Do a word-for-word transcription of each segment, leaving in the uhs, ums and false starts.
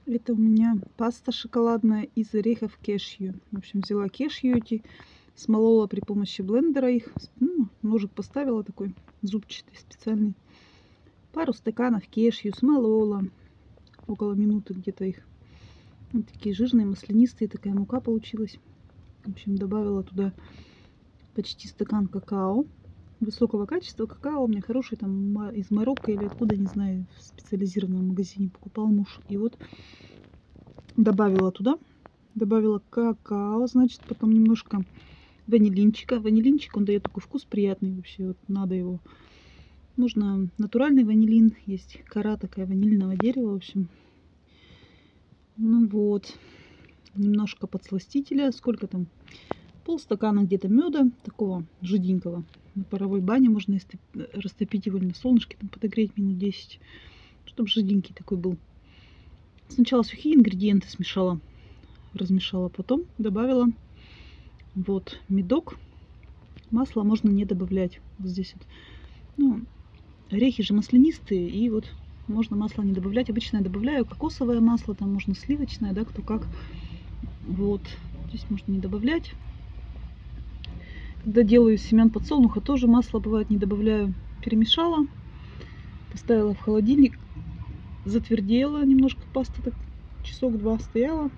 Это у меня паста шоколадная из орехов кешью. В общем, взяла кешью эти, смолола при помощи блендера их. Ну, ножик поставила такой зубчатый специальный. Пару стаканов кешью смолола. Около минуты где-то их. Вот такие жирные, маслянистые. Такая мука получилась. В общем, добавила туда почти стакан какао. Высокого качества какао. У меня хороший там из Марокко или откуда, не знаю, в специализированном магазине покупал муж. И вот добавила туда. Добавила какао, значит, потом немножко ванилинчика. Ванилинчик, он дает такой вкус приятный вообще. Вот надо его. Можно натуральный ванилин. Есть кора такая ванильного дерева, в общем. Ну вот. Немножко подсластителя. Сколько там? Полстакана где-то меда. Такого жиденького. На паровой бане можно растопить его или на солнышке, там подогреть минут десять. Чтобы жиденький такой был. Сначала сухие ингредиенты смешала. Размешала. Потом добавила вот медок. Масло можно не добавлять. Вот здесь вот. Ну, орехи же маслянистые. И вот можно масло не добавлять. Обычно я добавляю кокосовое масло. Там можно сливочное, да, кто как. Вот. Здесь можно не добавлять. Когда делаю из семян подсолнуха, тоже масло бывает не добавляю. Перемешала. Поставила в холодильник. Затвердела немножко паста. Так часок-два стояла.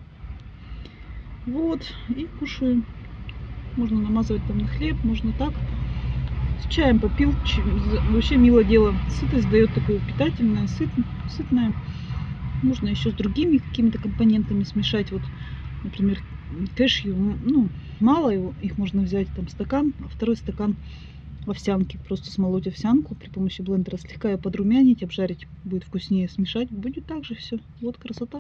Вот. И кушаю. Можно намазывать там на хлеб, можно так. С чаем попил. Вообще мило дело. Сытость дает такое питательное, сыт, сытное. Можно еще с другими какими-то компонентами смешать. Вот, например, кешью. Ну, мало его, их можно взять там стакан, а второй стакан овсянки. Просто смолоть овсянку при помощи блендера, слегка ее подрумянить, обжарить. Будет вкуснее, смешать. Будет также все. Вот красота.